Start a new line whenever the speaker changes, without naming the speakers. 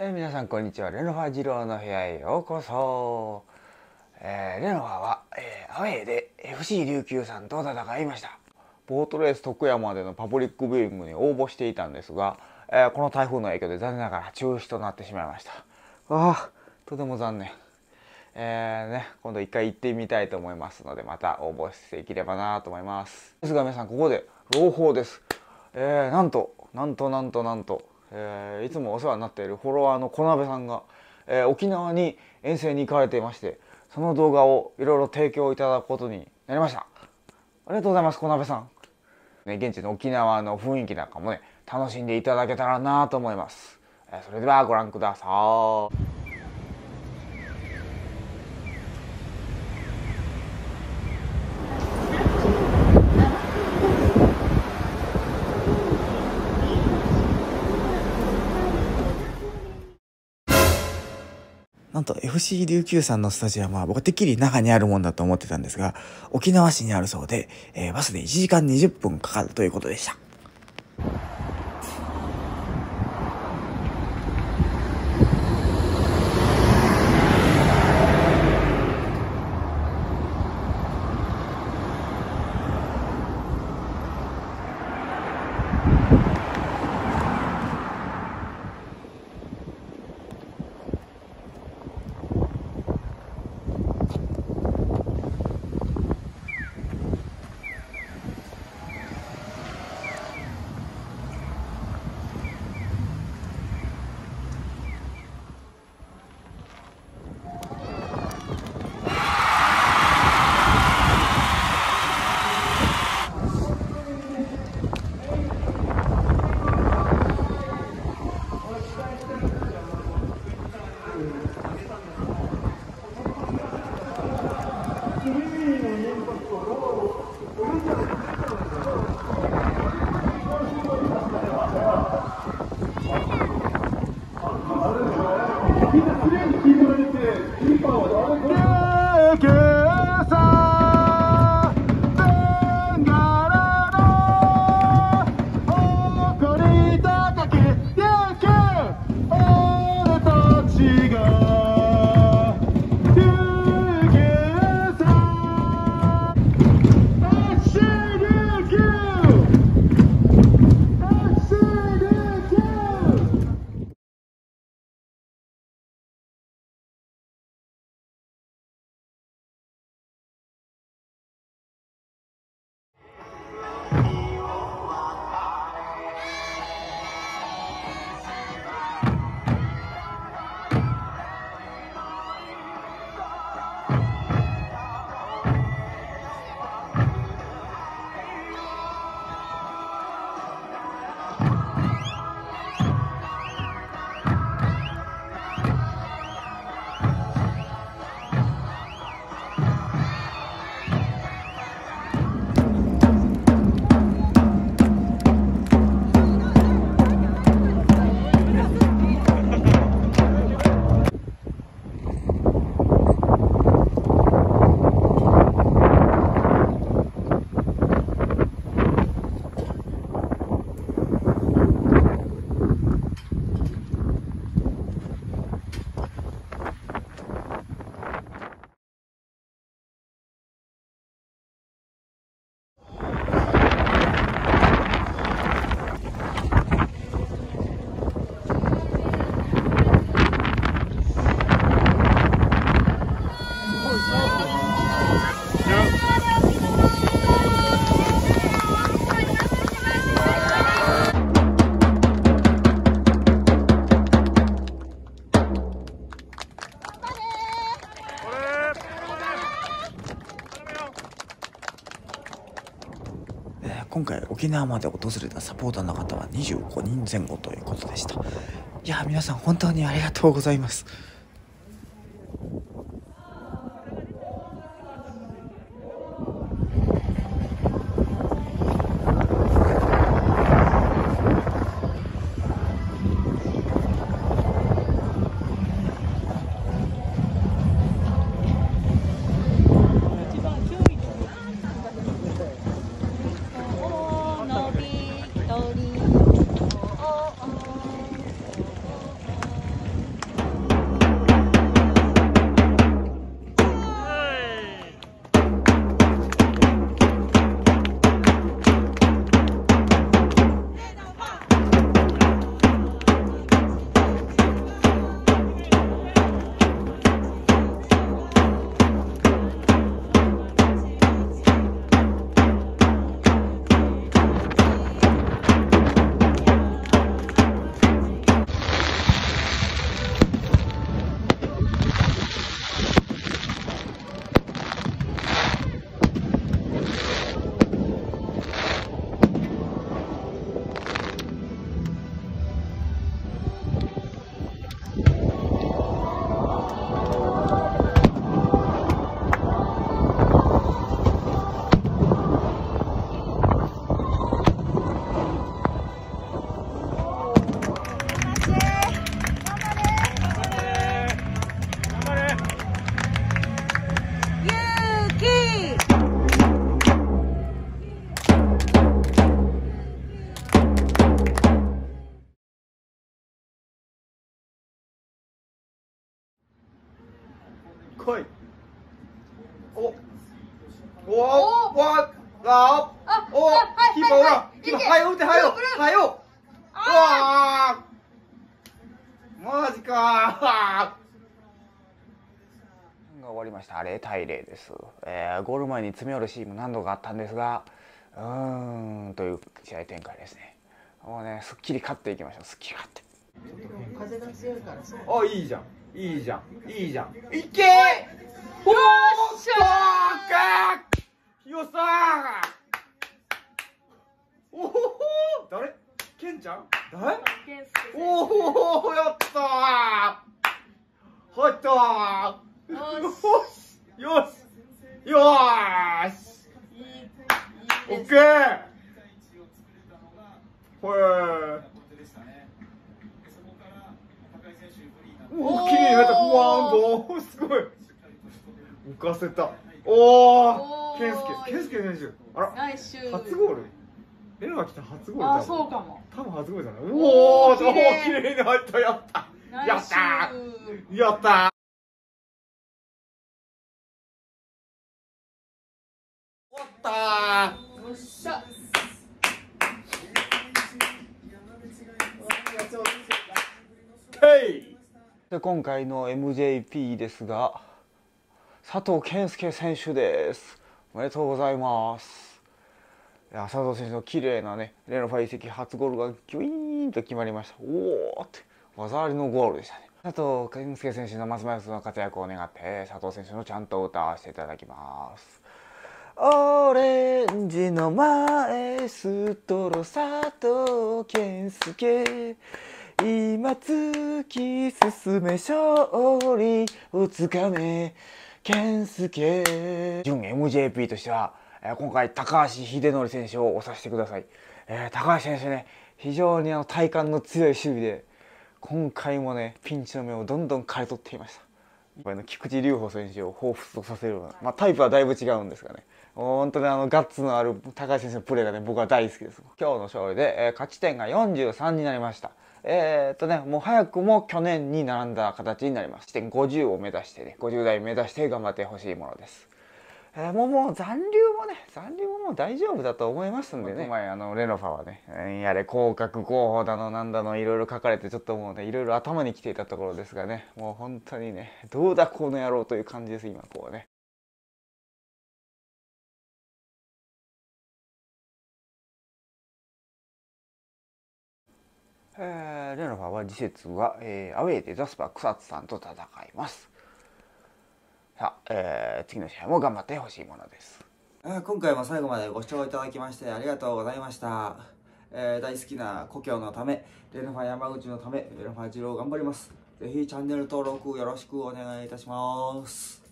皆さんこんにちは。レノファ二郎の部屋へようこそ。レノファは、アウェーで FC 琉球さんと戦いました。ボートレース徳山でのパブリックビューイングに応募していたんですが、この台風の影響で残念ながら中止となってしまいました。とても残念。今度一回行ってみたいと思いますので、また応募していければなと思います。ですが皆さん、ここで朗報です。なんといつもお世話になっているフォロワーの小鍋さんが、沖縄に遠征に行かれていまして、その動画をいろいろ提供いただくことになりました。ありがとうございます、小鍋さん。現地の沖縄の雰囲気なんかもね、楽しんでいただけたらなと思います。それではご覧ください。なんと FC 琉球さんのスタジアムは僕はてっきり那覇にあるもんだと思ってたんですが、沖縄市にあるそうで、バスで1時間20分かかるということでした。今回沖縄まで訪れたサポーターの方は25人前後ということでした。いや皆さん本当にありがとうございます。 来い。おわあおキーパーおらん。キーパー早打て早よ早よ。うわマジかが終わりました。0対0です。ゴール前に詰め寄るシーンも何度かあったんですが、という試合展開ですね。もうね、すっきり勝っていきましょう。すっきり勝って。
風が強いからさ。
あ、いいじゃん。いいじゃん。いいじゃん。いけー。おーっしゃー。よっしゃー。おほほー。誰？ケンちゃん？誰？おお、やったー。入ったー。よし。よし。よーし。オッケー。ほえ。おお、綺麗に入った。ふわーんと。すごい。浮かせた。おお、健介選手。あら、初ゴール。レノが来た初ゴールだ。
あ、そうかも。
多分初ゴールじゃない。おお、綺麗に入った。やった。やったー。やったー。終わったー。
よっしゃ。
で今回の MJP ですが佐藤健介選手です。おめでとうございます。いや佐藤選手の綺麗なねレノファ移籍初ゴールがギュイーンと決まりました。おおって技ありのゴールでしたね。佐藤健介選手のますますの活躍を願って佐藤選手のちゃんと歌わせていただきます。オレンジのマエストロ佐藤健介今突き進め勝利をつかめ健介準 MJP としては今回高橋秀典選手を推させてください。高橋選手ね非常に体幹の強い守備で今回もねピンチの目をどんどん刈り取っていました。菊池隆歩選手を彷彿とさせるような、タイプはだいぶ違うんですがね本当にガッツのある高橋選手のプレーがね僕は大好きです。今日の勝利で、勝ち点が43になりました。もう早くも去年に並んだ形になります。勝ち点50を目指してね50台目指して頑張ってほしいものです。もう残留ももう大丈夫だと思いますんでね。前レノファはねやれ降格候補だのなんだのいろいろ書かれてちょっともうねいろいろ頭にきていたところですがねもう本当にねどうだこの野郎という感じです今こうね。レノファは次節は、アウェーでザスパ草津さんと戦います。さあ、次の試合も頑張ってほしいものです。今回も最後までご視聴いただきましてありがとうございました。大好きな故郷のためレノファ山口のためレノファ二郎頑張ります。ぜひチャンネル登録よろしくお願いいたします。